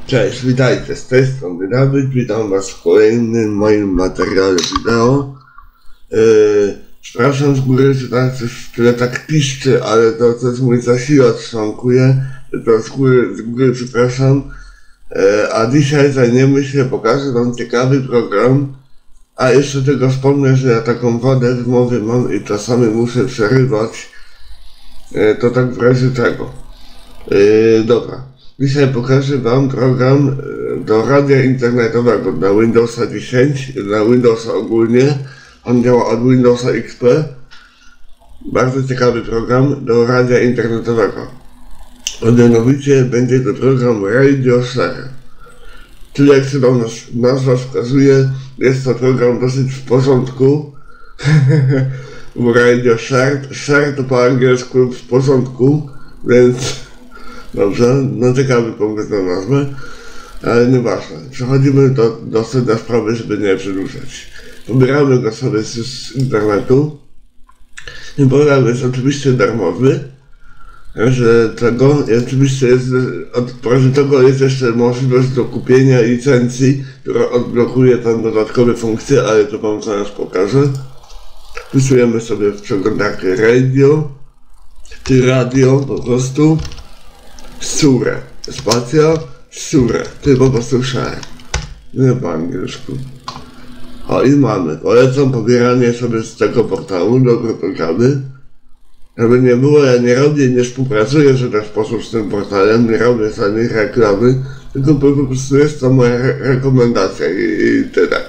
Cześć, witajcie, z tej strony Dawid, witam was w kolejnym moim materiale wideo. Przepraszam z góry, że tam coś tyle tak piszczy, ale to jest mój zasilacz szwankuje, to z góry przepraszam. A dzisiaj zajmiemy się, pokażę wam ciekawy program, a jeszcze tego wspomnę, że ja taką wadę wymowy mam i czasami muszę przerywać, to tak w razie czego. Dobra. Dzisiaj pokażę wam program do radia internetowego na Windowsa 10, na Windowsa ogólnie. On działa od Windowsa XP. Bardzo ciekawy program do radia internetowego. Mianowicie będzie to program Radio Share. Czyli jak się tam nazwa wskazuje, jest to program dosyć w porządku. Bo Radio Share to po angielsku w porządku, więc... Dobrze, no ciekawy pomysł na nazwę, ale nieważne. Przechodzimy do sedna sprawy, żeby nie przedłużać. Pobieramy go sobie z internetu. I program jest oczywiście darmowy, że tego oczywiście jest, oprócz tego jest jeszcze możliwość do kupienia licencji, która odblokuje tam dodatkowe funkcje, ale to wam zaraz pokażę. Wpisujemy sobie w przeglądarkę radio, czy radio po prostu. Sure, spacja, sure, to po prostu share, nie po angielsku. O i mamy, polecam pobieranie sobie z tego portalu, dobre programy. Żeby nie było, ja nie robię, nie współpracuję w żaden sposób z tym portalem, nie robię żadnej reklamy, tylko po prostu jest to moja rekomendacja i tyle.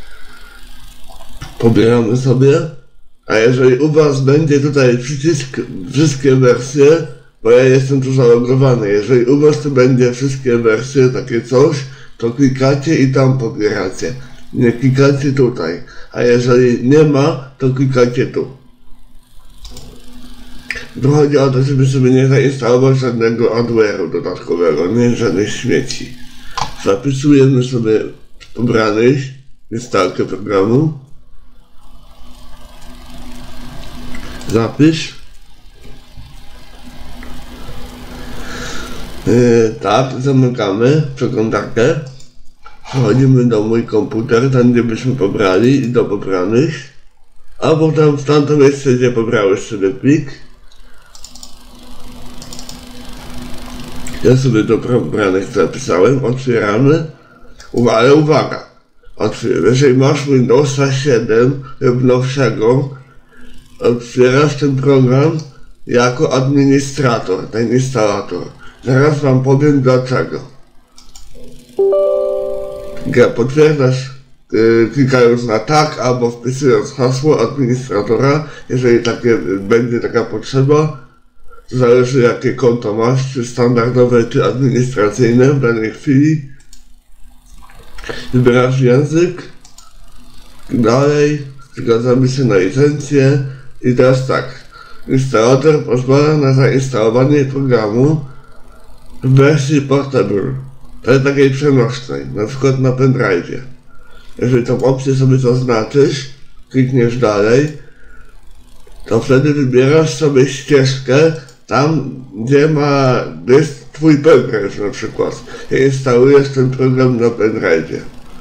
Pobieramy sobie, a jeżeli u was będzie tutaj przycisk wszystkie wersje, bo ja jestem tu zalogowany, jeżeli u was tu będzie wszystkie wersje, takie coś, to klikacie i tam pobieracie. Nie klikacie tutaj, a jeżeli nie ma, to klikacie tu. Tu chodzi o to, żeby sobie nie zainstalować żadnego adware'u dodatkowego, nie żadnych śmieci. Zapisujemy sobie pobranych instalkę programu. Zapisz. Tak, zamykamy przeglądarkę, przechodzimy do mój komputer, tam gdzie byśmy pobrali i do pobranych, a potem w tamto miejsce, gdzie pobrałeś sobie plik. Ja sobie do pobranych zapisałem, otwieramy, ale uwaga, jeżeli masz Windowsa 7 lub nowszego, otwierasz ten program jako administrator, ten instalator. Zaraz wam powiem dlaczego. Potwierdzasz klikając na tak albo wpisując hasło administratora, jeżeli będzie taka potrzeba. To zależy jakie konto masz, czy standardowe, czy administracyjne w danej chwili. Wybierasz język. Dalej. Zgadzamy się na licencję. I teraz tak. Instalator pozwala na zainstalowanie programu w wersji portable, ale takiej przenośnej, na przykład na pendrive'ie. Jeżeli tą opcję sobie zaznaczysz, klikniesz dalej, to wtedy wybierasz sobie ścieżkę tam, gdzie jest twój pendrive na przykład. I instalujesz ten program na pendrive'ie.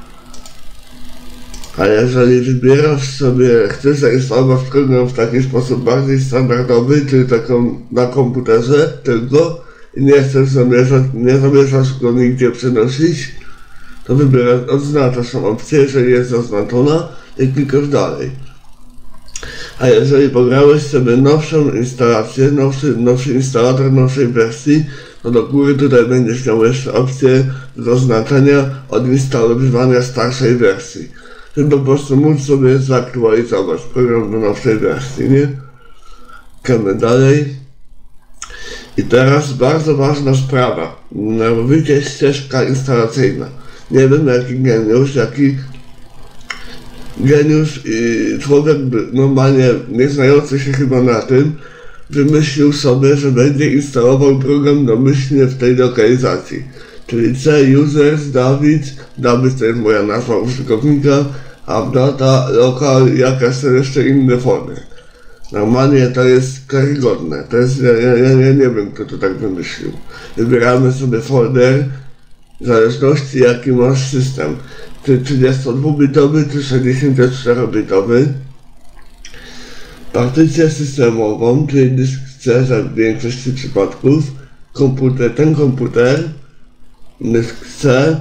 A jeżeli wybierasz sobie, chcesz zainstalować program w taki sposób bardziej standardowy, czyli taką na komputerze tylko, i nie zamierzasz go nigdzie przenosić, to odznaczasz tą opcję, jeżeli jest zaznaczona i klikasz dalej. A jeżeli pobrałeś sobie nowszą instalację, nowszy instalator nowszej wersji, to do góry tutaj będziesz miał jeszcze opcję zaznaczenia odinstalowywania starszej wersji. Żeby po prostu móc sobie zaktualizować program do nowszej wersji, nie? Klikamy dalej. I teraz bardzo ważna sprawa, mianowicie ścieżka instalacyjna. Nie wiem jaki geniusz i człowiek normalnie nie znający się chyba na tym, wymyślił sobie, że będzie instalował program domyślnie w tej lokalizacji. Czyli C users Dawid to jest moja nazwa użytkownika, a data lokal jakaś są jeszcze inne formy. Normalnie to jest karygodne, to jest, ja nie wiem kto to tak wymyślił. Wybieramy sobie folder w zależności jaki masz system, czy 32-bitowy, czy 64-bitowy. Partycję systemową, czyli dysk C w większości przypadków, ten komputer, dysk C.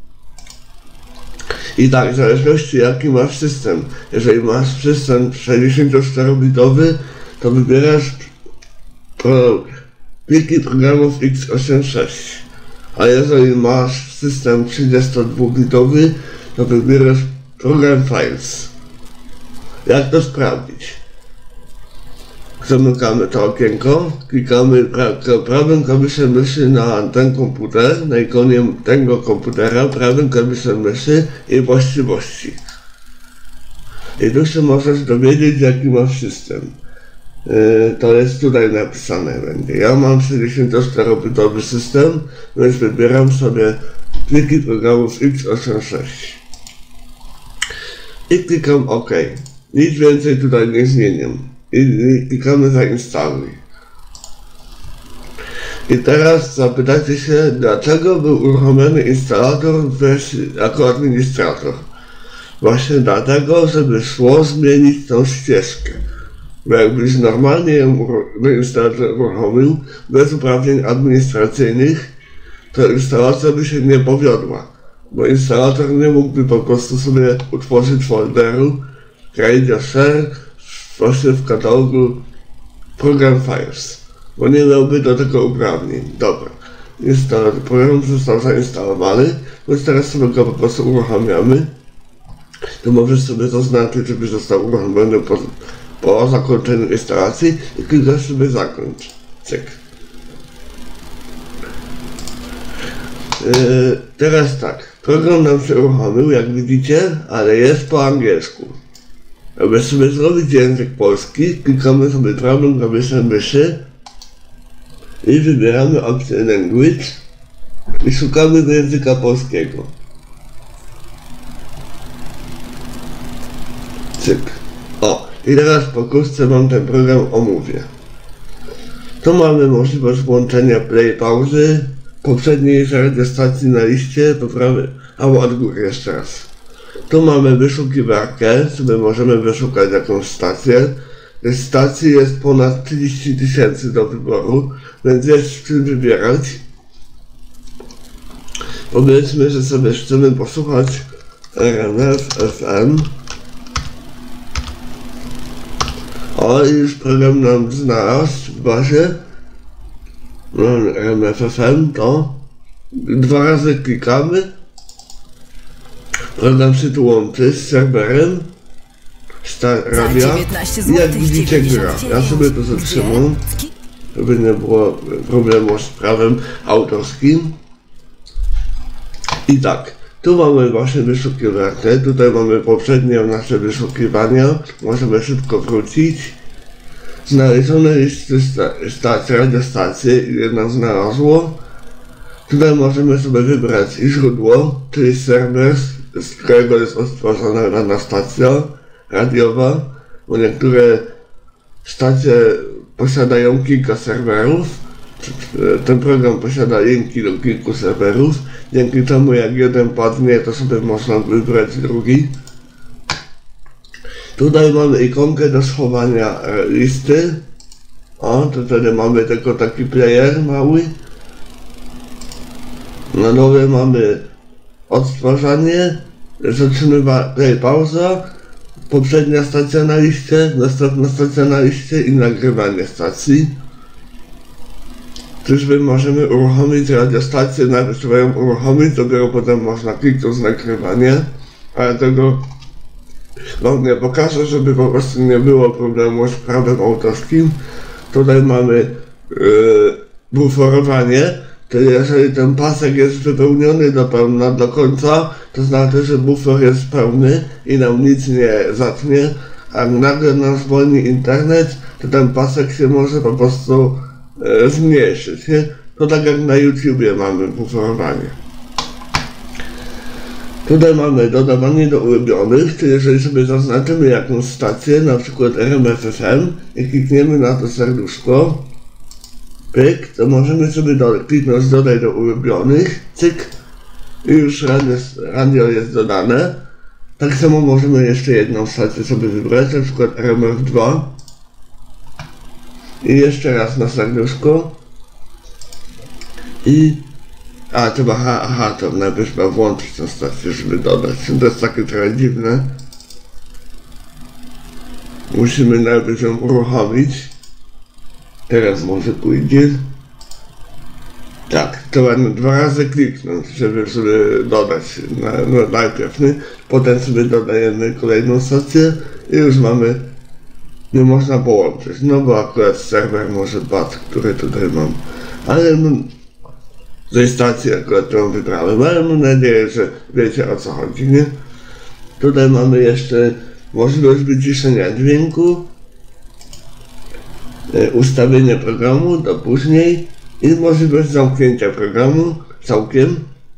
I tak, w zależności jaki masz system. Jeżeli masz system 64-bitowy, to wybierasz pliki programów x86. A jeżeli masz system 32-bitowy, to wybierasz program files. Jak to sprawdzić? Zamykamy to okienko, klikamy prawym klawiszem myszy na ten komputer, na ikonie tego komputera, prawym klawiszem myszy i właściwości. I tu się możesz dowiedzieć, jaki masz system. To jest tutaj napisane będzie. Ja mam 64-bitowy system, więc wybieram sobie pliki programów x86. I klikam OK. Nic więcej tutaj nie zmienię. I klikamy zainstaluj. I teraz zapytacie się, dlaczego był uruchomiony instalator w wersji jako administrator. Właśnie dlatego, żeby szło zmienić tą ścieżkę. Bo jakbyś normalnie instalator uruchomił bez uprawnień administracyjnych, to instalacja by się nie powiodła. Bo instalator nie mógłby po prostu sobie utworzyć folderu Radio Share właśnie w katalogu Program Files, bo nie miałby do tego uprawnień. Dobra, program został zainstalowany, więc teraz sobie go po prostu uruchamiamy. To możesz sobie zaznaczyć, żeby został uruchomiony po zakończeniu instalacji i klikasz sobie zakończ. Cyk. Teraz tak, program nam się uruchomił, jak widzicie, ale jest po angielsku. Aby sobie zrobić język polski, klikamy sobie prawym klawiszem myszy i wybieramy opcję Language i szukamy języka polskiego. Cyk. O, i teraz pokrótce wam ten program omówię. Tu mamy możliwość włączenia play pauzy, poprzedniej radiostacji na liście, albo od góry jeszcze raz. Tu mamy wyszukiwarkę, sobie możemy wyszukać jakąś stację. Tych stacji jest ponad 30 000 do wyboru, więc jest w czym wybierać. Powiedzmy, że sobie chcemy posłuchać RMF FM. O, i już program nam znalazł w bazie. RMF FM to 2 razy klikamy. Program się tu łączy z serwerem radia i jak widzicie gra. Ja sobie to zatrzymam, żeby nie było problemu z prawem autorskim. I tak, tu mamy właśnie wyszukiwarkę, tutaj mamy poprzednie nasze wyszukiwania, możemy szybko wrócić. Znalezione listy radiostacje, ile nam znalazło. Tutaj możemy sobie wybrać i źródło, czyli serwer, z którego jest odtworzona dana stacja radiowa, bo niektóre stacje posiadają kilka serwerów. Ten program posiada linki do kilku serwerów, dzięki temu jak jeden padnie, to sobie można wybrać drugi. Tutaj mamy ikonkę do schowania listy. O, to wtedy mamy tylko taki player mały. Na dole mamy odtwarzanie, zatrzymywanie, pauza, poprzednia stacja na liście, następna stacja na liście i nagrywanie stacji. Czyżby możemy uruchomić radiostację, najpierw trzeba ją uruchomić, dopiero potem można kliknąć nagrywanie, ale tego wam nie pokażę, żeby po prostu nie było problemu z prawem autorskim. Tutaj mamy buforowanie, czyli jeżeli ten pasek jest wypełniony do pełna, do końca, to znaczy, że bufor jest pełny i nam nic nie zatnie, a nagle nam zwolni internet, to ten pasek się może po prostu zmniejszyć, nie? To tak jak na YouTubie mamy buforowanie. Tutaj mamy dodawanie do ulubionych, czyli jeżeli sobie zaznaczymy jakąś stację, na przykład RMF FM i klikniemy na to serduszko, pyk, to możemy sobie kliknąć dodaj do ulubionych, cyk, i już radio jest dodane. Tak samo możemy jeszcze jedną stację sobie wybrać, na przykład RMF2 i jeszcze raz na serduszko i to najpierw trzeba włączyć tę stację, żeby dodać. To jest takie trochę dziwne. Musimy najpierw ją uruchomić. Teraz może pójdzie. Tak, trzeba 2 razy kliknąć, żeby sobie dodać najpierw, nie? Potem sobie dodajemy kolejną stację i już mamy, nie można połączyć, no bo akurat serwer może padł, który tutaj mam, ale z tej stacji akurat którą wybrałem, ale mam nadzieję, że wiecie o co chodzi, nie? Tutaj mamy jeszcze możliwość wyciszenia dźwięku, ustawienie programu do później i możliwość zamknięcia programu całkiem.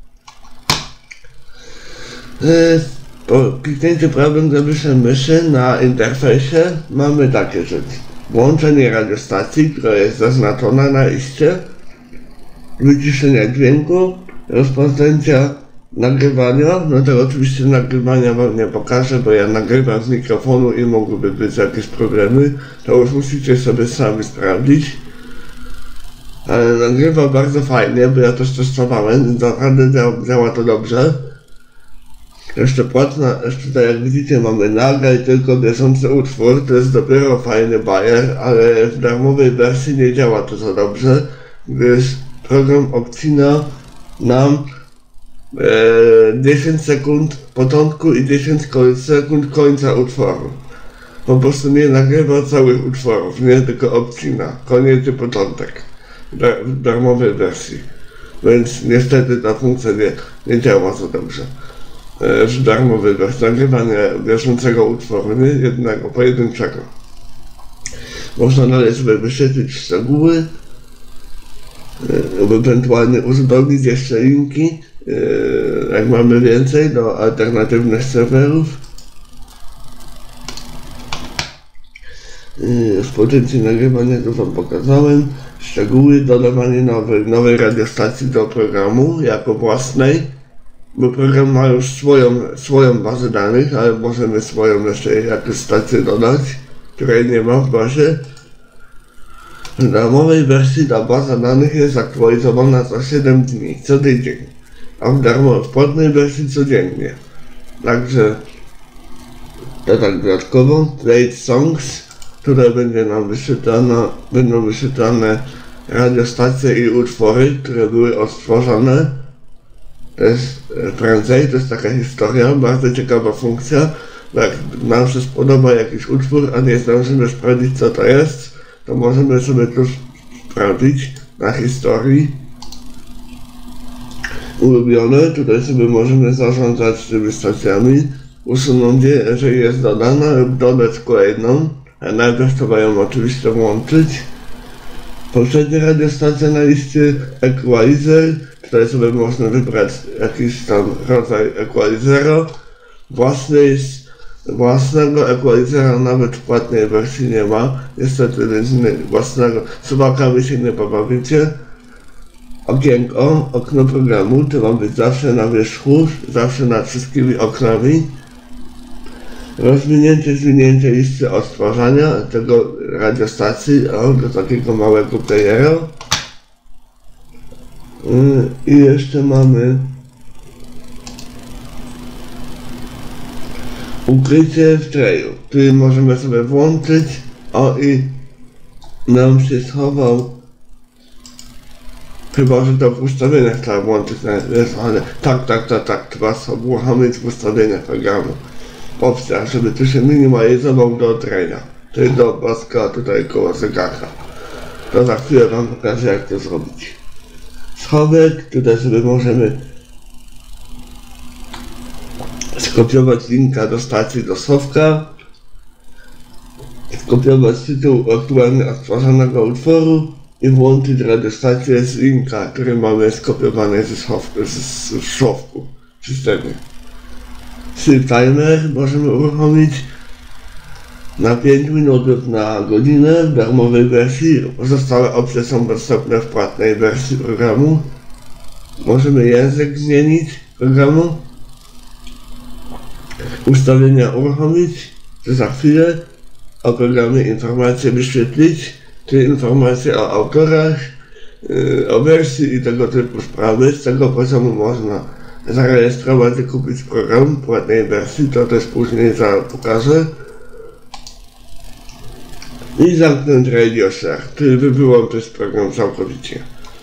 Po kliknięciu prawym klawiszem myszy na interfejsie mamy takie rzeczy. Włączenie radiostacji, która jest zaznaczona na liście, wyciszenia dźwięku, rozpoczęcia nagrywania. No to oczywiście nagrywania wam nie pokażę, bo ja nagrywam z mikrofonu i mogłyby być jakieś problemy. To już musicie sobie sami sprawdzić. Ale nagrywa bardzo fajnie, bo ja też testowałem i naprawdę działa to dobrze. Jeszcze tutaj jak widzicie mamy nagraj tylko bieżący utwór, to jest dopiero fajny bajer, ale w darmowej wersji nie działa to za dobrze, gdyż program obcina nam 10 sekund początku i 10 sekund końca utworu. Po prostu nie nagrywa całych utworów, nie, tylko obcina, koniec i początek w darmowej wersji. Więc niestety ta funkcja nie działa za dobrze. W darmowej wersji nagrywania bieżącego utworu, nie jednego, pojedynczego. Można dalej sobie wyświetlić szczegóły, ewentualnie uzupełnić jeszcze linki, jak mamy więcej, do alternatywnych serwerów. Rozpoczęcie nagrywania to wam pokazałem. Szczegóły, dodawanie nowej radiostacji do programu jako własnej, bo program ma już swoją bazę danych, ale możemy swoją jeszcze jakąś stację dodać, której nie ma w bazie. W darmowej wersji ta baza danych jest aktualizowana co 7 dni, co tydzień, a w płatnej wersji codziennie. Także to tak dodatkowo, Play Songs, które będzie nam będą wyświetlane radiostacje i utwory, które były odtworzone. To jest prędzej, to jest taka historia, bardzo ciekawa funkcja. Jak nam się spodoba jakiś utwór, a nie zdążymy sprawdzić co to jest, to możemy sobie tu sprawdzić na historii. Ulubione, tutaj sobie możemy zarządzać tymi stacjami, usunąć je, jeżeli jest dodana, lub dodać kolejną. A najpierw trzeba ją oczywiście włączyć. Poprzednia radiostacja na liście Equalizer. Tutaj sobie można wybrać jakiś tam rodzaj equalizera. Własnego equalizera nawet w płatnej wersji nie ma. Niestety własnego. Z subakami się nie pobawicie. Okno programu. To ma być zawsze na wierzchu, zawsze nad wszystkimi oknami. Zwinięcie listy odtwarzania tego radiostacji do takiego małego playera. I jeszcze mamy ukrycie w trayu, który możemy sobie włączyć. O, i nam się schował, chyba że to w ustawieniach trzeba włączyć, ale tak, trzeba sobie uruchomić w ustawieniach programu. Opcja, żeby tu się minimalizował do trenia, czyli do paska tutaj koło zegarka. To za chwilę wam pokażę jak to zrobić. Schowek, tutaj sobie możemy skopiować linka do stacji do schowka, skopiować tytuł aktualnie odtwarzanego utworu i włączyć radiostację z linka, który mamy skopiowany ze schowku w systemie. Sleep timer możemy uruchomić na 5 minut na godzinę w darmowej wersji. Pozostałe opcje są dostępne w płatnej wersji programu. Możemy język zmienić, programu. Ustawienia uruchomić, to za chwilę. O programie informacje wyświetlić, czyli informacje o autorach, o wersji i tego typu sprawy. Z tego poziomu można zarejestrować i kupić program w płatnej wersji, to też później pokażę. I zamknąć Radio Share, czyli wyłączyć program całkowicie.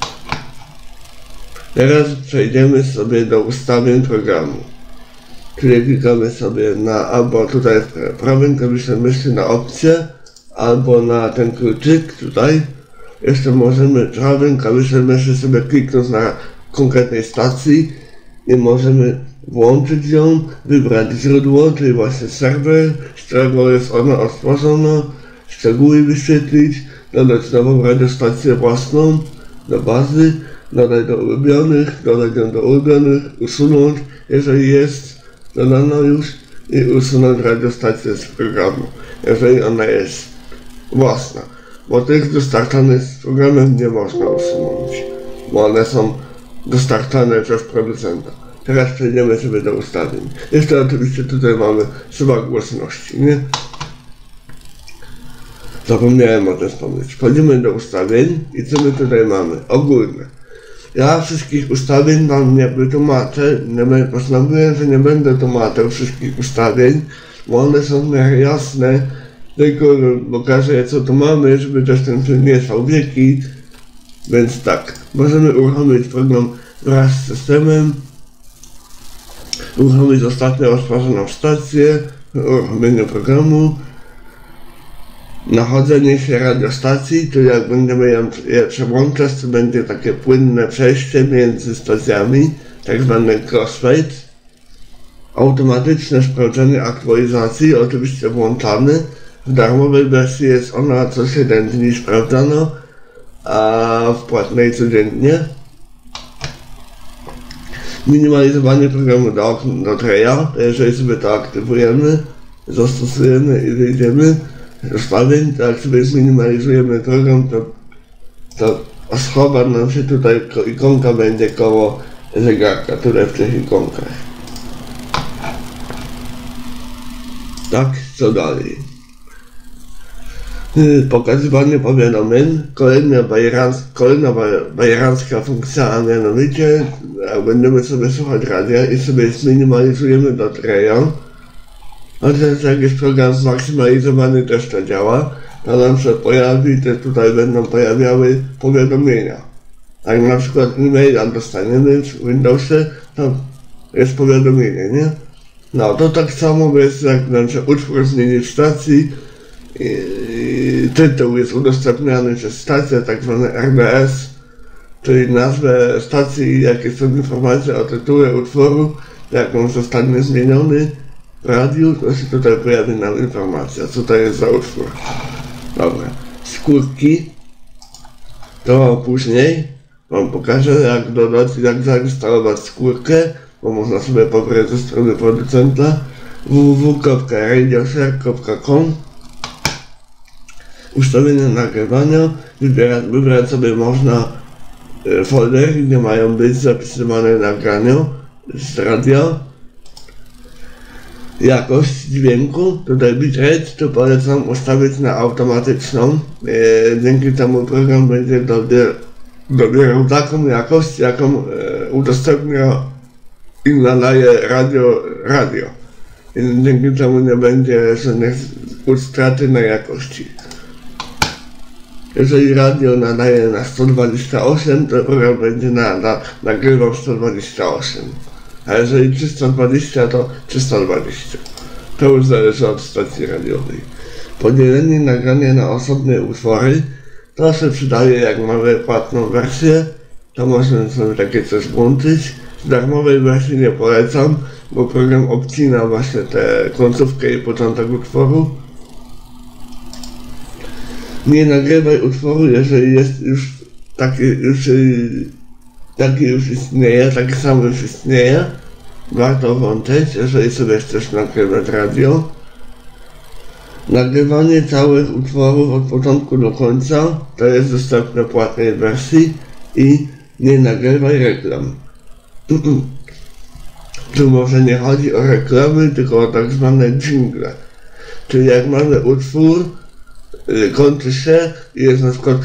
Teraz przejdziemy sobie do ustawień programu. Czyli klikamy sobie na albo tutaj w prawym klawiszem myszy na opcję, albo na ten kluczyk tutaj. Jeszcze możemy prawym klawiszem myszy sobie kliknąć na konkretnej stacji i możemy włączyć ją, wybrać źródło, czyli właśnie serwer, z którego jest ona odtworzona, szczegóły wyświetlić, dodać nową radiostację własną do bazy, dodać do ulubionych, dodać ją do ulubionych, usunąć, jeżeli jest dodano już, i usunąć radiostację z programu, jeżeli ona jest własna, bo tych dostarczanych z programem nie można usunąć, bo one są dostarczane przez producenta. Teraz przejdziemy sobie do ustawień. Jeszcze oczywiście tutaj mamy suwa głośności, nie? Zapomniałem o tym wspomnieć. Wchodzimy do ustawień i co my tutaj mamy? Ogólne. Ja wszystkich ustawień wam nie wytłumaczę, postanowiłem, że nie będę tłumaczył wszystkich ustawień, bo one są w miarę jasne, tylko pokażę co tu mamy, żeby też ten film nie trwał wieki, więc tak, możemy uruchomić program wraz z systemem, uruchomić ostatnio odtworzoną stację, uruchomienie programu, nachodzenie się radiostacji, to jak będziemy je przełączać, to będzie takie płynne przejście między stacjami, tak zwany crossfade. Automatyczne sprawdzenie aktualizacji, oczywiście włączamy. W darmowej wersji jest ona co 7 dni sprawdzana, a w płatnej codziennie. Minimalizowanie programu do treja, jeżeli sobie to aktywujemy, zastosujemy i wyjdziemy ustawień, to jak sobie zminimalizujemy program, to schowa nam się tutaj, ikonka będzie koło zegarka, tutaj w tych ikonkach. Tak, co dalej? Pokazywanie powiadomień, kolejna bajerancka funkcja, a mianowicie jak będziemy sobie słuchać radia i sobie zminimalizujemy do treja, a teraz jak jest program zmaksymalizowany też to działa, to nam się pojawi, te tutaj będą pojawiały powiadomienia. Jak na przykład e-maila dostaniemy w Windowsie, to jest powiadomienie, nie? No to tak samo jest jak nam się utwór zmieni w stacji, tytuł jest udostępniany przez stację, tak zwany RDS, czyli nazwę stacji i jakie są informacje o tytule utworu, jak on zostanie zmieniony w radiu, to się tutaj pojawi nam informacja, co to jest za utwór. Dobra, skórki, to później wam pokażę, jak dodać, jak zainstalować skórkę, bo można sobie pobrać ze strony producenta www.radioshare.com. Ustawienie nagrywania, wybrać sobie można folder, gdzie mają być zapisywane nagrania z radia. Jakość dźwięku, tutaj bitrate, to polecam ustawić na automatyczną, dzięki temu program będzie dobierał taką jakość, jaką udostępnia i nadaje radio. I dzięki temu nie będzie żadnych utraty na jakości. Jeżeli radio nadaje na 128, to program będzie nagrywał 128. A jeżeli 320, to 320. To już zależy od stacji radiowej. Podzielenie nagrania na osobne utwory, to się przydaje, jak mamy płatną wersję, to możemy sobie takie coś włączyć. W darmowej wersji nie polecam, bo program obcina właśnie tę końcówkę i początek utworu. Nie nagrywaj utworu, jeżeli jest już taki już istnieje, taki sam już istnieje. Warto włączyć, jeżeli sobie chcesz nagrywać radio. Nagrywanie całych utworów od początku do końca, to jest dostępne w płatnej wersji i nie nagrywaj reklam. Tu może nie chodzi o reklamy, tylko o tak zwane jingle. Czyli jak mamy utwór, kończy się i jest na przykład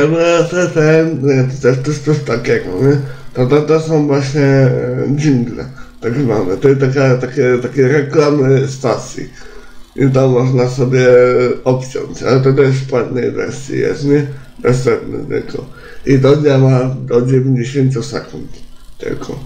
coś takiego, nie? To są właśnie jingle, tak zwane. To jest takie reklamy stacji. I tam można sobie obciąć, ale to też w płatnej wersji jest, nie? Następny tylko. I to działa do 90 sekund tylko.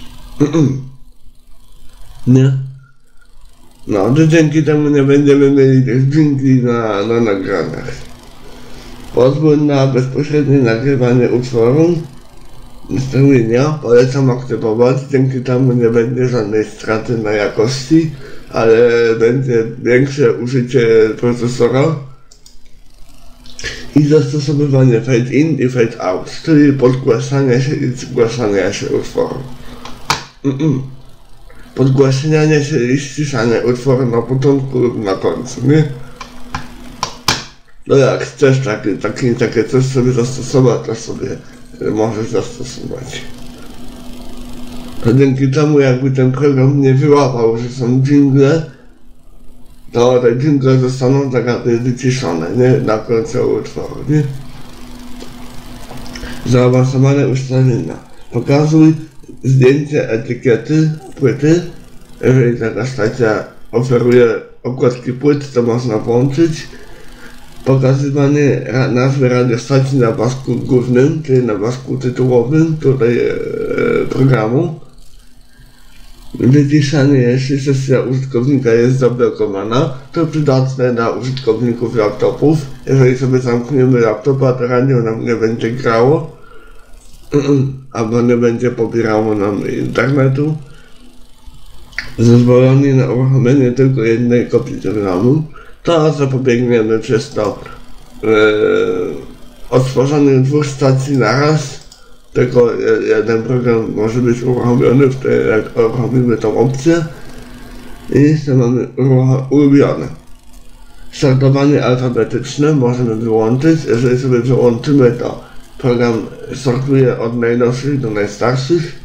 Nie? No, to dzięki temu nie będziemy mieli tych dżingli na nagraniach. Pozwól na bezpośrednie nagrywanie utworu Streamia polecam aktywować, dzięki temu nie będzie żadnej straty na jakości, ale będzie większe użycie procesora i zastosowywanie fade in i fade out, czyli podgłaszanie się i zgłaszanie się utworu. Podgłaśnianie się i ściszanie utworu na początku lub na końcu, nie? No jak chcesz takie coś sobie zastosować, to sobie możesz zastosować. To dzięki temu jakby ten program nie wyłapał, że są jingle, to te jingle zostaną tak jakby wyciszone, nie? Na końcu utworu, nie? Zaawansowane ustawienia. Pokazuj zdjęcie etykiety płyty. Jeżeli taka stacja oferuje okładki płyt, to można włączyć. Pokazywanie nazwy radiostacji na pasku głównym, czyli na pasku tytułowym tutaj programu. Wyciszanie, jeśli sesja użytkownika jest zablokowana, to przydatne dla użytkowników laptopów. Jeżeli sobie zamkniemy laptopa, to radio nam nie będzie grało, albo nie będzie pobierało nam internetu. Zezwolenie na uruchomienie tylko jednej kopii programu. To zapobiegniemy przez to odtworzeniu 2 stacji na raz. Tylko jeden program może być uruchomiony, wtedy jak uruchomimy tą opcję. I jeszcze mamy ulubione. Sortowanie alfabetyczne możemy wyłączyć. Jeżeli sobie wyłączymy, to program sortuje od najnowszych do najstarszych.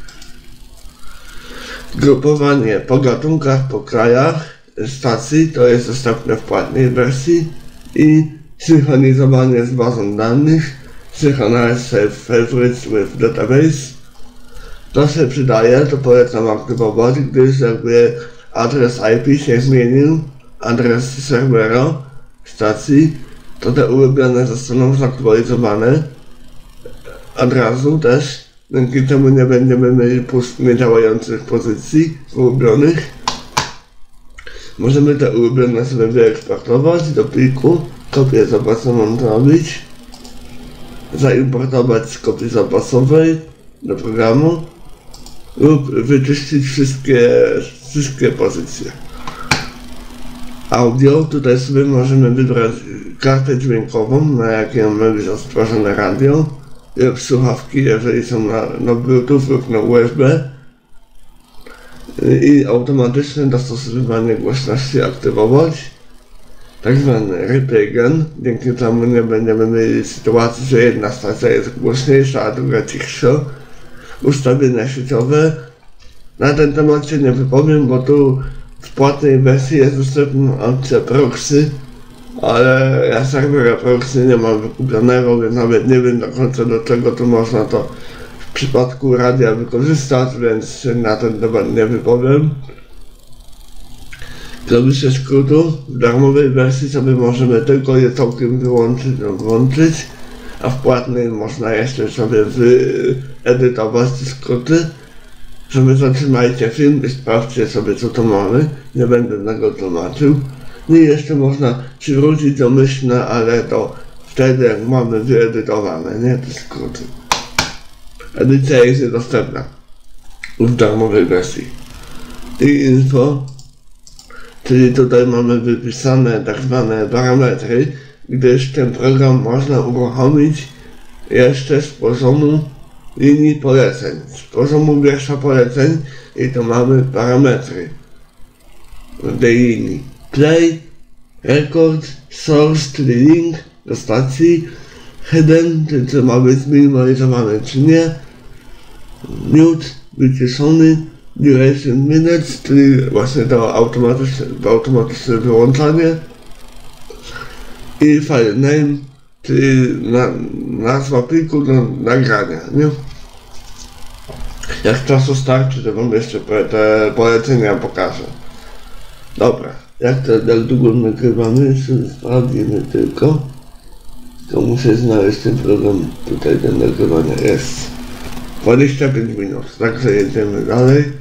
Grupowanie po gatunkach, po krajach stacji, to jest dostępne w płatnej wersji. I synchronizowanie z bazą danych. Synchronize Save Favorites with Database. To się przydaje, to polecam aktywować, gdyż jakby adres IP się zmienił, adres serwera stacji, to te ulubione zostaną zaktualizowane od razu też. Dzięki temu nie będziemy mieli pustych działających pozycji ulubionych. Możemy te ulubione sobie wyeksportować do pliku, kopię zapasową zrobić, zaimportować z kopii zapasowej do programu lub wyczyścić wszystkie pozycje. Audio, tutaj sobie możemy wybrać kartę dźwiękową, na jakiej mamy być odtworzone radio lub słuchawki, jeżeli są na Bluetooth lub na USB i automatyczne dostosowywanie głośności aktywować. Tak zwany replay gun, dzięki temu nie będziemy mieli sytuacji, że jedna stacja jest głośniejsza, a druga cichsza. Ustawienia sieciowe. Na ten temat się nie wypowiem, bo tu w płatnej wersji jest dostępna opcja proxy, ale ja serwera proxy nie mam wykupionego, więc nawet nie wiem do końca do czego tu można to w przypadku radia wykorzystać, więc się na ten temat nie wypowiem. Klawisze skrótu w darmowej wersji sobie możemy tylko je całkiem wyłączyć lub włączyć, a w płatnej można jeszcze sobie wyedytować te skróty. Sobie zatrzymajcie film i sprawdźcie sobie co to mamy, nie będę tego tłumaczył. I jeszcze można przywrócić domyślne, ale to wtedy jak mamy wyedytowane, nie, te skróty. Edycja jest niedostępna w darmowej wersji. I info, czyli tutaj mamy wypisane tak zwane parametry, gdyż ten program można uruchomić jeszcze z poziomu linii poleceń. Z poziomu wiersza poleceń i to mamy parametry tej linii. Play, record, source, czyli link do stacji, hidden, czyli czy ma być zminimalizowane czy nie, mute, wyciszony, duration minutes, czyli właśnie to automatyczne wyłączanie i file name, czyli nazwa pliku do nagrania, nie? Jak czasu starczy, to wam jeszcze te polecenia pokażę. Dobra, jak długo nagrywamy, sprawdzimy tylko. To muszę znaleźć ten program tutaj do nagrywania. Jest 25 minut, także jedziemy dalej.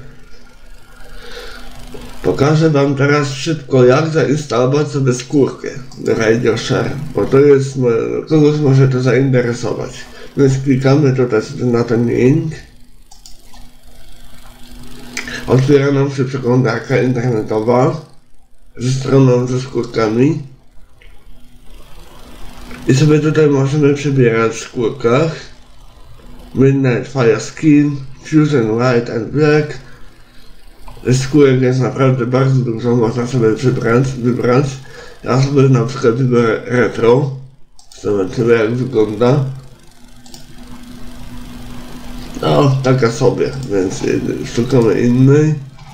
Pokażę wam teraz szybko, jak zainstalować sobie skórkę do Radio Share, bo to jest, kogoś może to zainteresować. Więc klikamy tutaj sobie na ten link. Otwiera nam się przeglądarka internetowa ze stroną ze skórkami. I sobie tutaj możemy przebierać w skórkach Midnight Fire Skin, Fusion White and Black. Skórek jest naprawdę bardzo dużo, można sobie wybrać. Ja sobie na przykład wybiorę retro. Zobaczymy jak wygląda. No, taka sobie, więc szukamy innej.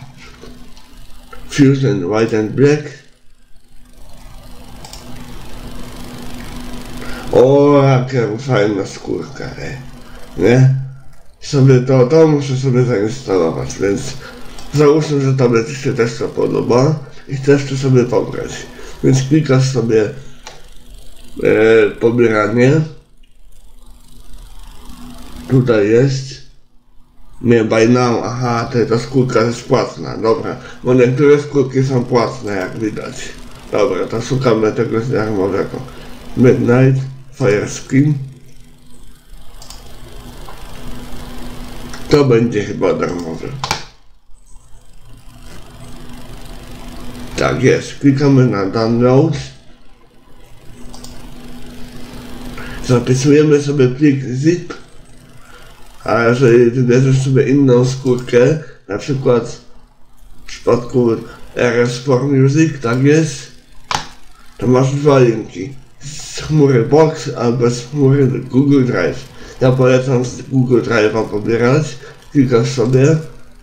Fusion White and Black. O, jaka fajna skórka, nie? Sobie to muszę sobie zainstalować, więc załóżmy, że tobie się też to podoba i chcesz to sobie pobrać. Więc klikasz sobie pobieranie. Tutaj jest. Nie, by now, aha, ta skórka jest płatna, dobra. Bo niektóre skórki są płatne, jak widać. Dobra, to szukamy tego darmowego. Midnight Fire Skin. To będzie chyba darmowy. Tak jest, klikamy na download. Zapisujemy sobie plik zip. A jeżeli wybierzesz sobie inną skórkę, na przykład w przypadku RS4 Music, tak jest, to masz dwa linki. Z chmury Box albo z chmury Google Drive. Ja polecam z Google Drive'a pobierać. Klikasz sobie.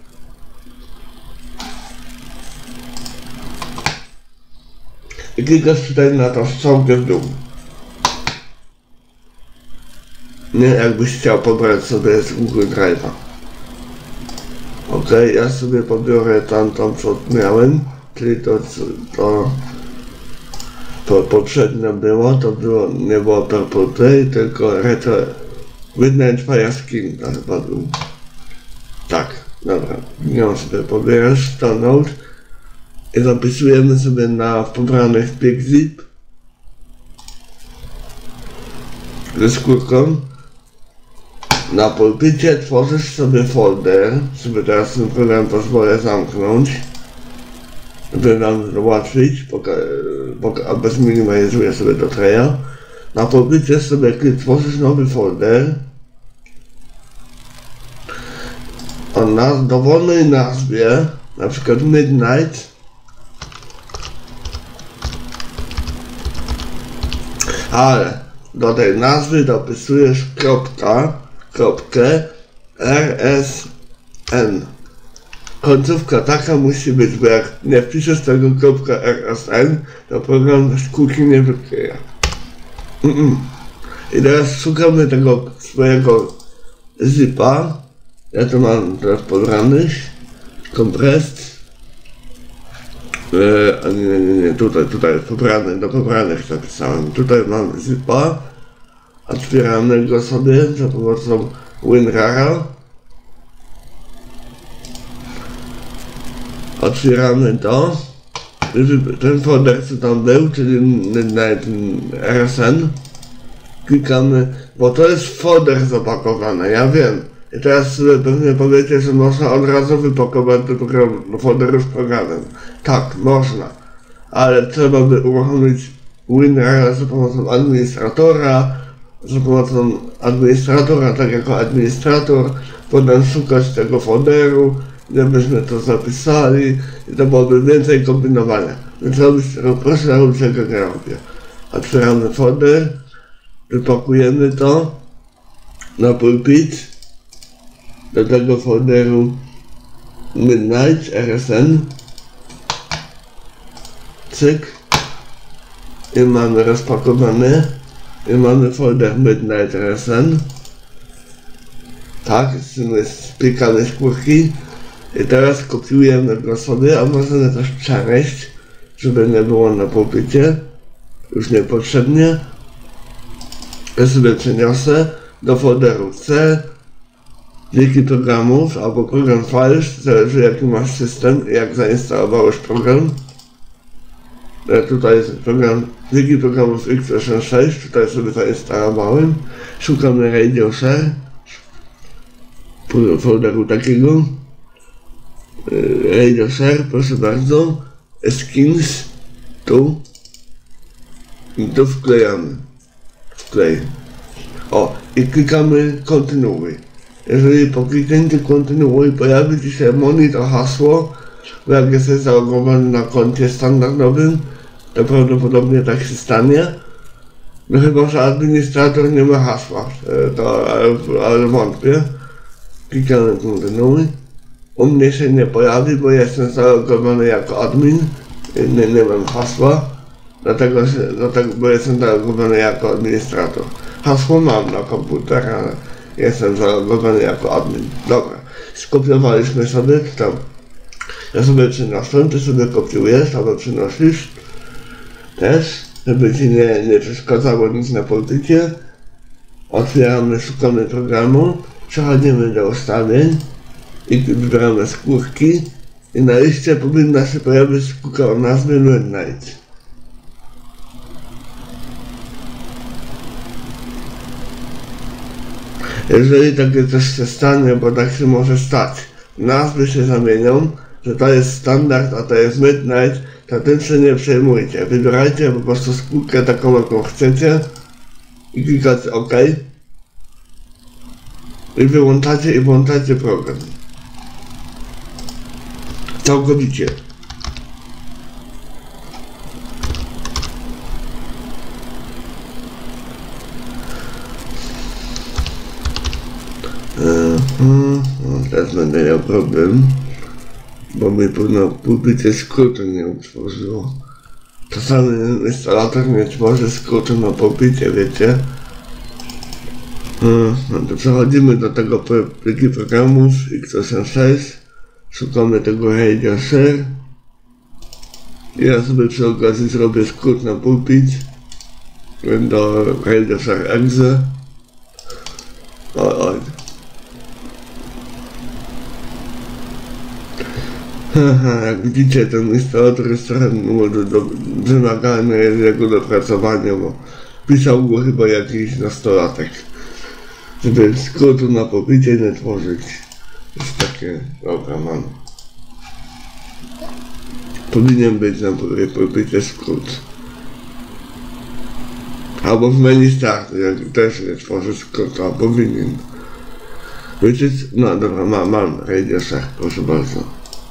I klikasz tutaj na tą strzałkę w dół. Nie, jakbyś chciał pobrać sobie z Google Drive'a. Ok, ja sobie pobiorę tamtą, co miałem, czyli to poprzednio było, nie było Purple Play, tylko Retro Midnight Fire Skin, to chyba był. Tak, dobra, ją sobie pobierasz, download i zapisujemy sobie na pobranych plik zip ze skórką. Na pulpicie tworzysz sobie folder, sobie teraz ten program pozwolę zamknąć, żeby nam ułatwić, a zminimalizuję sobie do treja. Na pulpicie sobie tworzysz nowy folder o dowolnej nazwie, na przykład Midnight, ale do tej nazwy dopisujesz kropkę rsn. Końcówka taka musi być, bo jak nie wpiszesz tego .rsn, to program skórki nie wykryje. I teraz szukamy tego swojego zipa. Ja to mam teraz pobrany. Compressed. Nie, tutaj pobrany, do pobranych zapisałem. Tutaj mam zipa. Otwieramy go sobie za pomocą WinRAR. Otwieramy to. Ten folder co tam był, czyli RSN. Klikamy, bo to jest folder zapakowany, ja wiem. I teraz sobie pewnie powiecie, że można od razu wypakować do folderu z programem. Tak, można. Ale trzeba by uruchomić WinRAR za pomocą administratora. Za pomocą administratora, tak jako administrator, potem szukać tego folderu, żebyśmy to zapisali i to byłoby więcej kombinowania. Więc proszę robić tego nie robię. Otwieramy folder, wypakujemy to na pulpit. Do tego folderu Midnight RSN. Cyk. I mamy rozpakowane. I mamy folder Midnight RSN. Tak, spikane skórki. I teraz kopiujemy go sobie, a możemy też przenieść, żeby nie było na pulpicie. Już niepotrzebnie. Ja sobie przeniosę do folderu C, pliki programów albo program Files, zależy jaki masz system i jak zainstalowałeś program. Tutaj jest program, pliki programów x86, tutaj sobie zainstalowałem. Szukamy Radio Share, folderu takiego. Radio Share, proszę bardzo, skins, tu i tu wklejamy. Wklej. O, i klikamy kontynuuj. Jeżeli po kliknięciu kontynuuj pojawi Ci się monitor hasło, bo jak jesteś zalogowany na koncie standardowym, to prawdopodobnie tak się stanie. No chyba, że administrator nie ma hasła, ale wątpię. Klikamy kontynuuj. U mnie się nie pojawi, bo jestem zalogowany jako admin, nie mam hasła, dlatego, bo jestem zalogowany jako administrator. Hasło mam na komputerze, ale jestem zalogowany jako admin. Dobra, skopiowaliśmy sobie tam. Ja sobie przyniosłem, ty sobie kopiujesz albo przynosisz też, żeby Ci nie przeszkadzało nic na pulpicie. Otwieramy, szukamy programu, przechodzimy do ustawień i wybieramy skórki i na liście powinna się pojawić skórka o nazwie Midnight. Jeżeli takie coś się stanie, bo tak się może stać, nazwy się zamienią, że to jest standard, a to jest Midnight, to tym się nie przejmujcie. Wybierajcie po prostu skórkę taką, jaką chcecie i klikacie OK i wyłączacie i włączacie program. Całkowicie. Teraz będę miał problem, bo mi pewno pulpicie skrótu nie utworzyło. Czasami instalator nie tworzy skrótu na pulpicie, wiecie. No to przechodzimy do tego pliki programów x86. Szukamy tego Radio Share. I ja sobie przy okazji zrobię skrót na pulpit do Radio Share Exe. Oj. Jak widzicie, ten instalator jest trochę wymagany jego dopracowania, bo pisał go chyba jakiś nastolatek, żeby skrótu na pulpicie nie tworzyć. Jest takie, dobra, mam. Powinien być na pulpicie skrót. Albo w menu startu, jak też nie tworzy skrótu, a powinien. Wiecie, no dobra, mam Radio Share, proszę bardzo.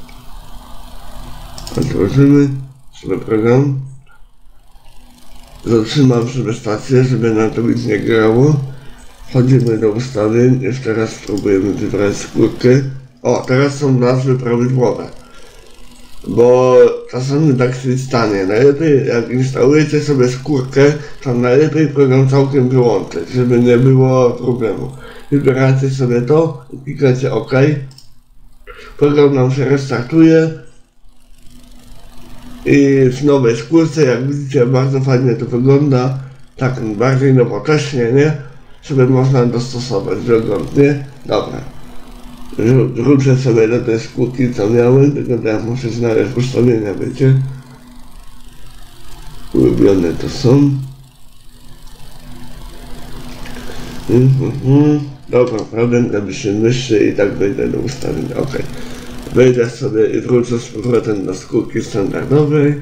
Otworzymy sobie program. Zatrzymam sobie stację, żeby nam to nic nie grało. Wchodzimy do ustawień, jeszcze raz spróbujemy wybrać skórkę. O, teraz są nazwy prawidłowe. Bo czasami tak się stanie. Najlepiej, jak instalujecie sobie skórkę, to najlepiej program całkiem wyłączyć, żeby nie było problemu. Wybieracie sobie to i klikacie OK. Program nam się restartuje. I w nowej skórce, jak widzicie, bardzo fajnie to wygląda. Tak bardziej nowocześnie, nie? Sobie można dostosować wygląd, nie? Dobra. Wrócę sobie do tej skórki, co miałem, tylko teraz muszę znaleźć ustawienia, wiecie? Ulubione to są. Dobra, prawda, się myszy i tak wejdę do ustawień, ok. Wejdę sobie i wrócę z powrotem do skórki standardowej.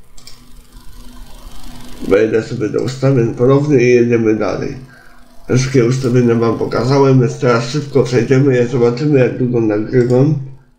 Wejdę sobie do ustawień ponownie i jedziemy dalej. Wszystkie ustawienia wam pokazałem, więc teraz szybko przejdziemy i zobaczymy, jak długo nagrywam.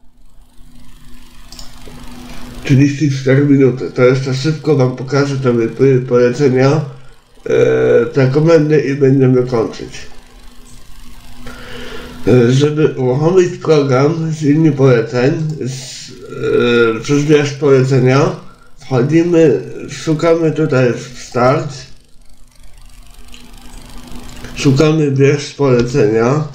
34 minuty. To jeszcze szybko wam pokażę te polecenia, te komendy i będziemy kończyć. Żeby uruchomić program z linii poleceń, przez wiersz polecenia, wchodzimy, szukamy tutaj w start, szukamy wiersz polecenia,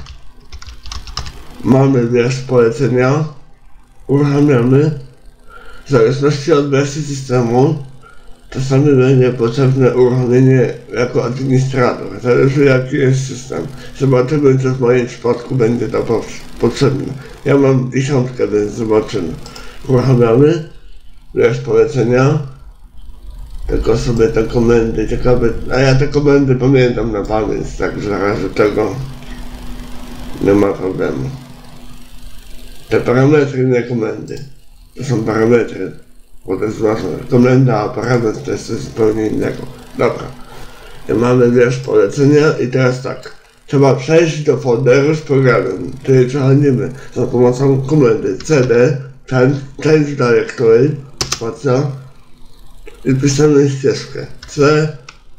mamy wiersz polecenia, uruchamiamy. W zależności od wersji systemu czasami będzie potrzebne uruchomienie jako administrator. Zależy jaki jest system. Zobaczymy, co w moim przypadku będzie to potrzebne. Ja mam 1000, więc zobaczymy. Uruchamiamy. Wiersz polecenia. Tylko sobie te komendy ciekawe. A ja te komendy pamiętam na pamięć, także na razie tego nie ma problemu. Te parametry, nie komendy. To są parametry. Bo to jest ważne. Komenda, a parametr to jest coś zupełnie innego. Dobra. Mamy wiersz polecenia i teraz tak. Trzeba przejść do folderu z programem, który przechodzimy za pomocą komendy cd change directory, spacja i pisamy ścieżkę c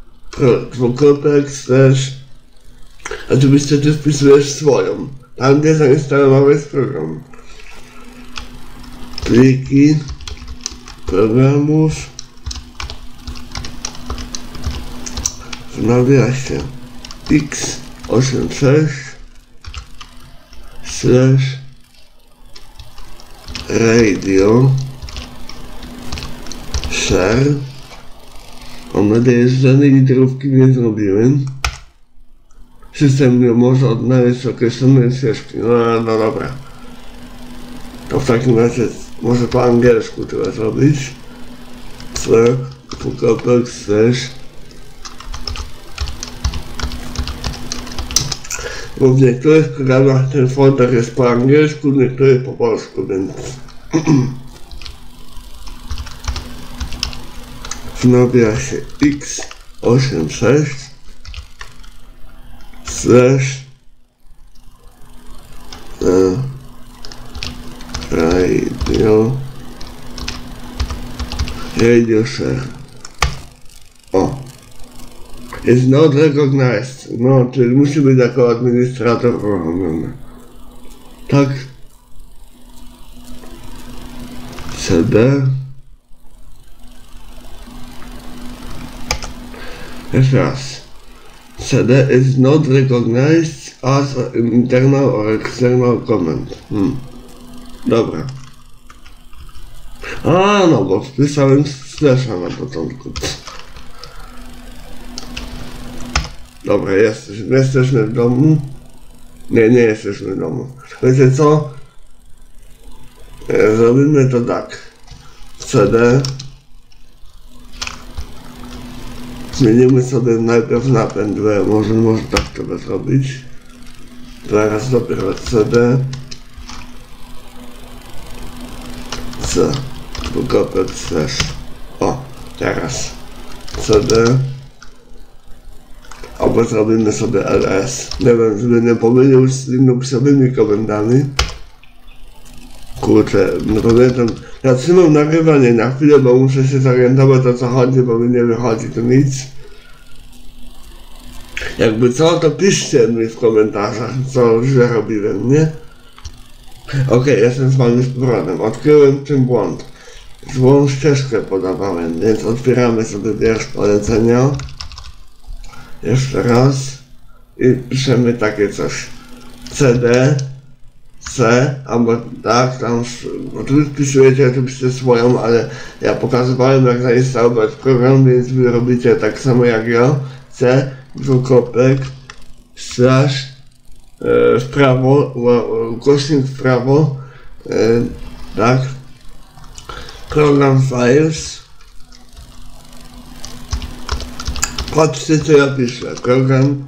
/ oczywiście ty wpisujesz swoją, tam gdzie zainstalowałeś program. Pliki programów w nawiasie x86/radio share. Mam nadzieję, że żadnej literówki nie zrobiłem. System nie może odnaleźć określonej ścieżki. No dobra. To w takim razie może po angielsku trzeba zrobić. Bo w niektórych programach ten folder jest po angielsku, w niektórych po polsku, więc w nawiasie x86/radio share. O! Is not recognized. No, czyli musi być jako administrator uruchomiony. Tak. CD. Jeszcze raz. CD is not recognized as internal or external command. Dobra. A no, bo wpisałem slasha na początku. Dobra, jesteśmy w domu. Nie jesteśmy w domu. Wiecie co? Zrobimy to tak. CD. Zmienimy sobie najpierw napęd, bo może tak trzeba zrobić. Teraz dopiero CD. C. O, teraz CD. Albo zrobimy sobie ls. Nie wiem, żeby nie pomylił z linuxowymi komendami. Kurczę, no pamiętam. Ja trzymam nagrywanie na chwilę, bo muszę się zorientować o co chodzi, bo mi nie wychodzi tu nic. Jakby co, to piszcie mi w komentarzach, co źle robiłem, nie? Okej, jestem z wami z powrotem. Odkryłem czym błąd. Złą ścieżkę podawałem, więc otwieramy sobie wiersz polecenia. Jeszcze raz. I piszemy takie coś. CD, C, albo tak, tam, tu wpisujecie oczywiście swoją, ale ja pokazywałem jak zainstalować program, więc wy robicie tak samo jak ja. C, / w prawo, ukośnik w prawo, tak. Program files. Patrzcie co ja piszę. Program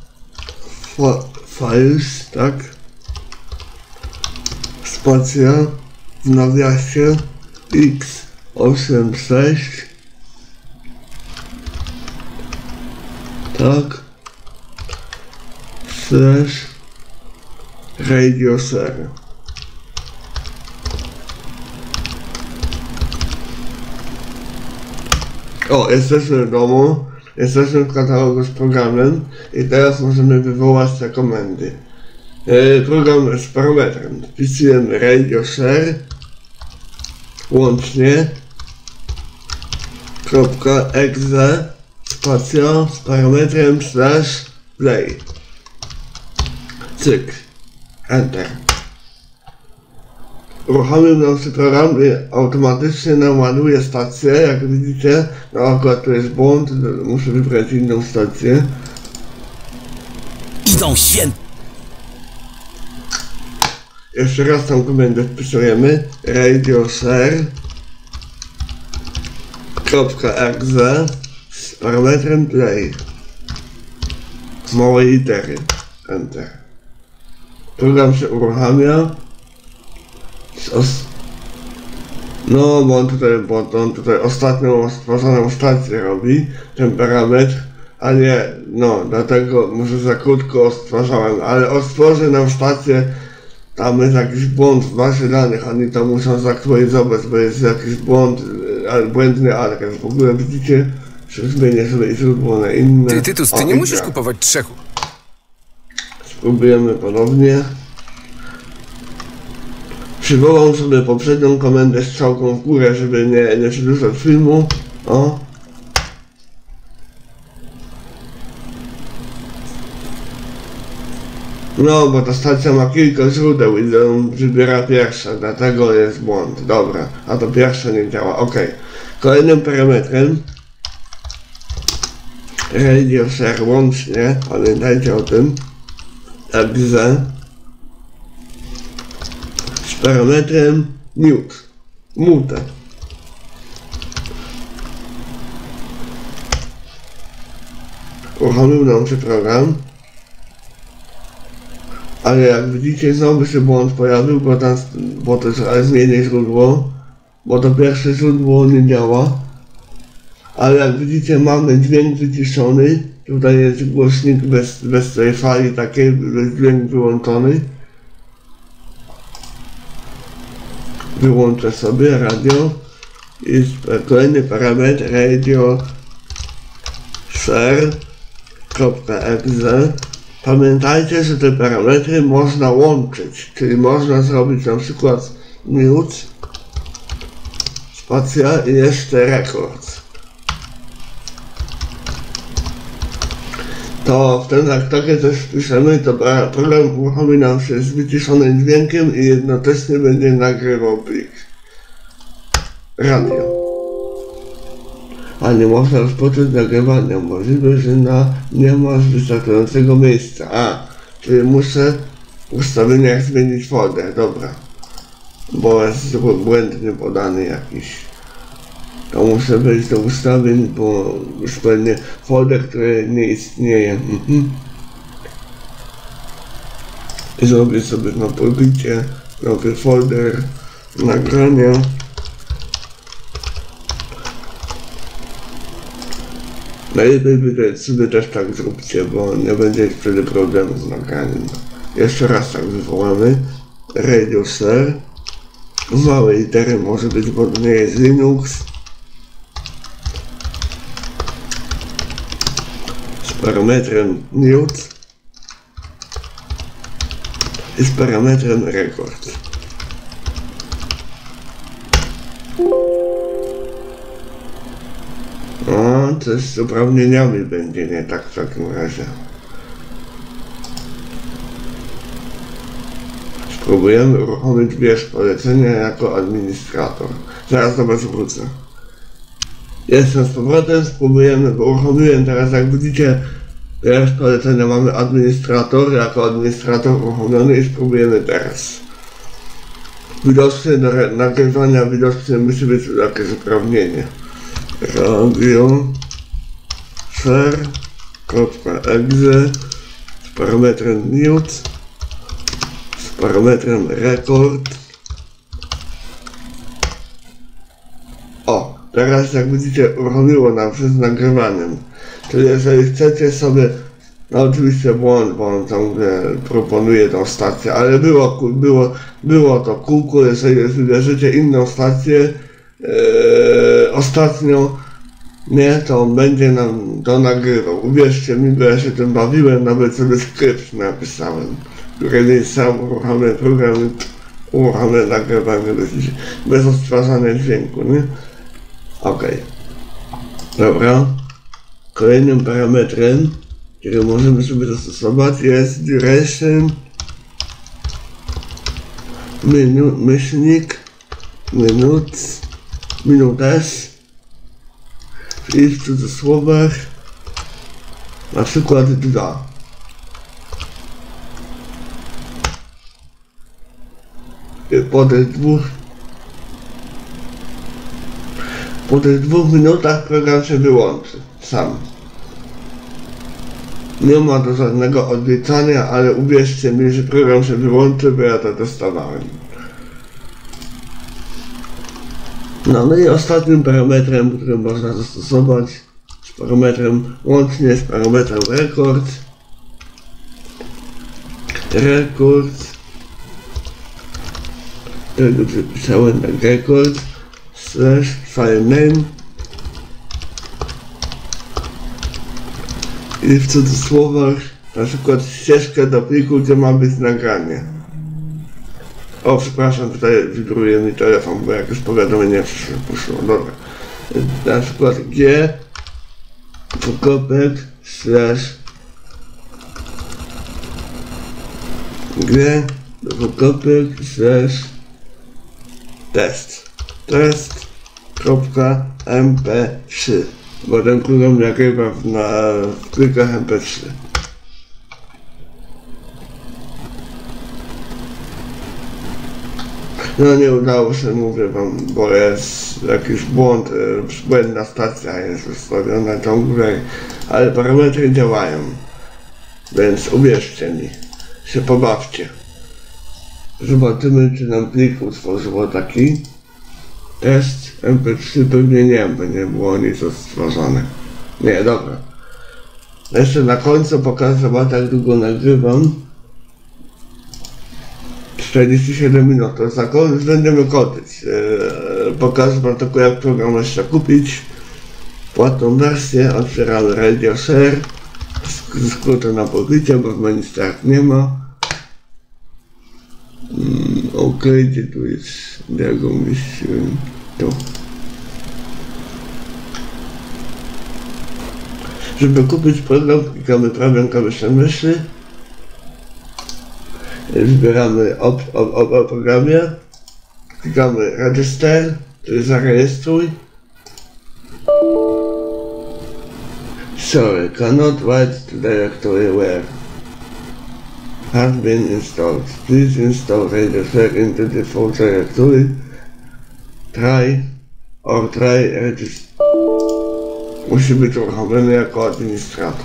files, tak. Spacja w nawiasie x86, tak. /radio share. O, jesteśmy w domu, jesteśmy w katalogu z programem i teraz możemy wywołać te komendy. program z parametrem. Wpisujemy radio share łącznie .exe spacja z parametrem /play. Cyk. Enter. Uruchomił nam się program i automatycznie nam ładuje stację. Jak widzicie, no akurat to jest błąd, muszę wybrać inną stację. Idą święte. Jeszcze raz tą komendę wpisujemy. Radio share .exe z parametrem play. Małe litery. Enter. Program się uruchamia. No, bo on tutaj ostatnią stworzoną stację robi, ten parametr, a nie, no, dlatego może za krótko stwarzałem, ale odtworzy nam stację, tam jest jakiś błąd w bazie danych, oni to muszą zaktualizować, bo jest jakiś błąd, błędny adres. W ogóle widzicie, że zmienię sobie źródło na inne. Ty nie musisz kupować 3. Spróbujemy ponownie. Przywołam sobie poprzednią komendę strzałką w górę, żeby nie przedłużać filmu. O. No, bo ta stacja ma kilka źródeł i wybiera pierwsze, dlatego jest błąd. Dobra, a to pierwsze nie działa. Ok. Kolejnym parametrem radio share łącznie, pamiętajcie o tym, exe z parametrem mute. Uruchomił nam się program, ale jak widzicie znowu się błąd pojawił, bo to jest zmienię źródło, bo to pierwsze źródło nie działa, ale jak widzicie mamy dźwięk wyciszony, tutaj jest głośnik bez tej fali takiej, dźwięk wyłączony. Wyłączę sobie radio i kolejny parametr radio share.exe. Pamiętajcie, że te parametry można łączyć, czyli można zrobić na przykład mute, spacja i jeszcze record. To wtedy jak takie coś wpiszemy, to program uruchomi nam się z wyciszonym dźwiękiem i jednocześnie będzie nagrywał plik radio. A nie można rozpocząć nagrywania, możliwe, że nie masz wystarczającego miejsca. Czyli muszę w ustawieniach zmienić folder, dobra. Bo jest błędnie podany jakiś. To muszę wejść do ustawień, bo już pewnie folder, który nie istnieje. I zrobię sobie na pobicie nowy folder nagrania. Najlepiej sobie też tak zróbcie, bo nie będzie wtedy problemu z nagraniem. Jeszcze raz tak wywołamy. Radio share. Małe litery może być, bo to nie jest Linux. Z parametrem mute. I z parametrem record. O, coś z uprawnieniami będzie nie tak w takim razie. Spróbujemy uruchomić bierz polecenia jako administrator. Zaraz do was wrócę. Jestem z powrotem, spróbujemy, bo uruchomiłem teraz, jak widzicie, bierz polecenia mamy administrator, jako administrator uruchomiony i spróbujemy teraz. Widocznie do nagrywania widocznie musi być jakieś uprawnienie. Radio share.exe z parametrem mute, z parametrem record. O, teraz jak widzicie uruchomiło nam się z nagrywaniem. Czyli jeżeli chcecie sobie, no oczywiście błąd, bo on tam proponuje tą stację, ale było to kółko, jeżeli wybierzecie inną stację, ostatnio, nie, to on będzie nam to nagrywał. Uwierzcie mi, bo ja się tym bawiłem, nawet sobie skrypt napisałem. kiedy sam uruchamiam program i uruchamiam nagrywanie bez odtwarzania dźwięku, nie? Okej. Dobra. Kolejnym parametrem, który możemy sobie zastosować, jest duration myślnik minutes i w cudzysłowach na przykład 2. Po tych 2 minutach program się wyłączy sam. Nie ma to żadnego odliczania, ale uwierzcie mi, że program się wyłączy, bo ja to testowałem. No i ostatnim parametrem, który można zastosować, z parametrem łącznie z parametrem record, tego przepisałem tak record / file name i w cudzysłowach na przykład ścieżkę do pliku, gdzie ma być nagranie. O, przepraszam, tutaj wibruje mi telefon, bo jakieś powiadomienie poszło. Dobra. Na przykład g / test.mp3, bo ten program nagrywa na plikach mp3. No nie udało się, mówię wam, bo jest jakiś błąd, błędna stacja jest ustawiona ciągle, ale parametry działają, więc uwierzcie mi, się pobawcie. Zobaczymy, czy nam plik utworzyło taki test mp3, pewnie nie, bo nie było nic stworzone. Nie, dobra. Jeszcze na końcu pokażę wam, jak długo nagrywam. 47 minut, to za koniec będziemy kończyć. Pokażę wam tylko, jak program jeszcze kupić. Płatną wersję, otwieramy Radio Share. Skróty na pobicie, bo w menu start nie ma. Ok, gdzie tu jest drugą misję? Tu. Żeby kupić program, klikamy prawą klawiszem myszy. Wybieramy o programie. Klikamy Register, czyli zarejestruj. Sorry, cannot write to directory where has been installed. Please install Radio Share into default directory. Try register. Musi być uruchomiony jako administrator.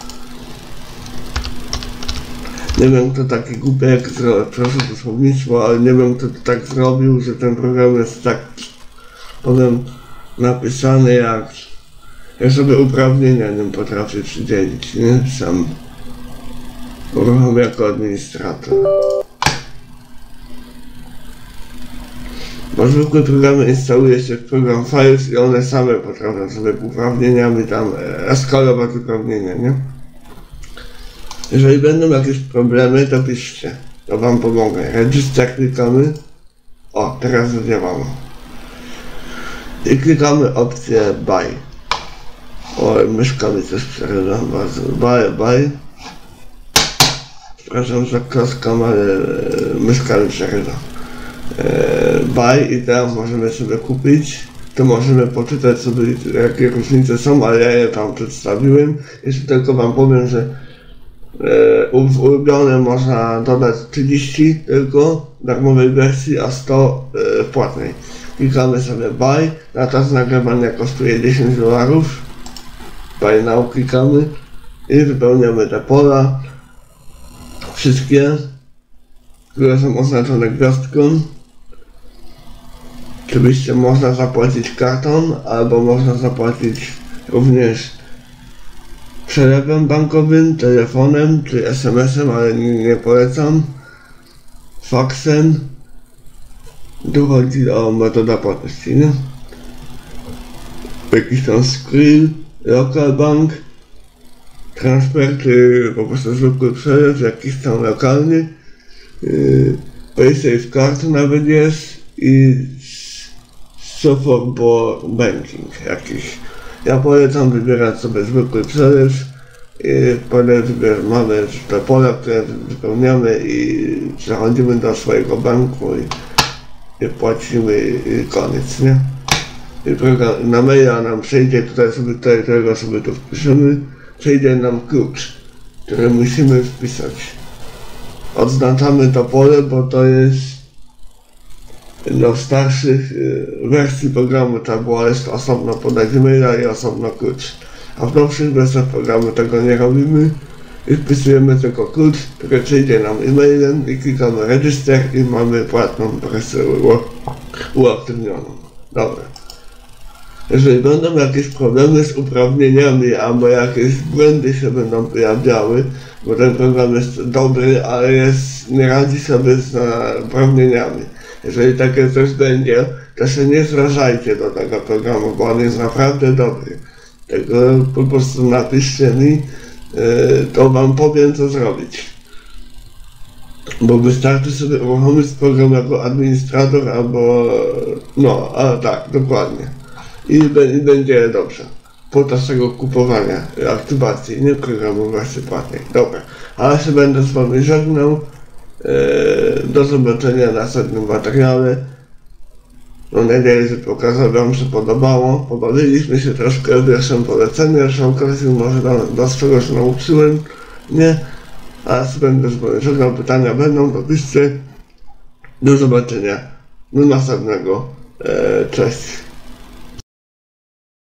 Nie wiem, kto taki głupek zrobił, proszę to słownictwo, ale nie wiem, kto to tak zrobił, że ten program jest tak, powiem, napisany, jak ja sobie uprawnienia nie potrafię przydzielić, nie? Sam uruchom jako administrator. Bo zwykłe programy instaluje się w program Files i one same potrafią sobie uprawnieniami tam eskalować uprawnienia, nie? Jeżeli będą jakieś problemy, to piszcie, to wam pomogę. Register klikamy. O, teraz zadziałało. I klikamy opcję Buy. O, myszka mi coś przerywa bardzo. Buy. Przepraszam za klaską, ale myszka mi przerywa. Buy i teraz możemy sobie kupić. To możemy poczytać sobie, jakie różnice są, ale ja je tam przedstawiłem. Jeszcze tylko wam powiem, że w ulubionym można dodać 30 tylko darmowej wersji, a 100 w płatnej. Klikamy sobie Buy, na czas nagrywania kosztuje $10. Buy Now klikamy i wypełniamy te pola. Wszystkie, które są oznaczone gwiazdką. Oczywiście można zapłacić kartą, albo można zapłacić również przelewem bankowym, telefonem czy SMS-em, ale nie polecam. Faksem. Tu chodzi o metodę płatności, nie? Jakiś tam Skrill, Local Bank, transfer czy po prostu zwykły przelew, jakiś tam lokalny. PaySafeCard nawet jest i Software Banking jakiś. Ja polecam wybierać sobie zwykły przelew. Mamy te pola, które wypełniamy i przechodzimy do swojego banku i płacimy i koniec, nie? I na maila nam przejdzie, którego sobie tu wpiszemy, przejdzie nam klucz, który musimy wpisać. Odznaczamy to pole, bo to jest w starszych wersji programu trzeba było jeszcze osobno podać maila i osobno klucz. A w nowszych wersjach programu tego nie robimy i wpisujemy tylko klucz, który przyjdzie nam e-mailem i klikamy register i mamy płatną wersję uaktywnioną. Dobra. Jeżeli będą jakieś problemy z uprawnieniami albo jakieś błędy się będą pojawiały, bo ten program jest dobry, ale nie radzi sobie z uprawnieniami. Jeżeli takie coś będzie, to się nie zrażajcie do tego programu, bo on jest naprawdę dobry. Tego po prostu napiszcie mi, to wam powiem co zrobić. Bo wystarczy sobie uruchomić program jako administrator albo... no, ale tak, dokładnie. I będzie dobrze. Podczas tego kupowania, aktywacji, nie programu wersji płatnej. Dobra, ale się będę z wami żegnał. Do zobaczenia w następnym materiale. Mam nadzieję, że pokazał wam się podobało. Pobawiliśmy się troszkę w pierwszym poleceniu, że okazji może was czegoś nauczyłem, nie? A będę z wami żegnał, pytania będą, to piszcie. Do zobaczenia. Do następnego. Cześć.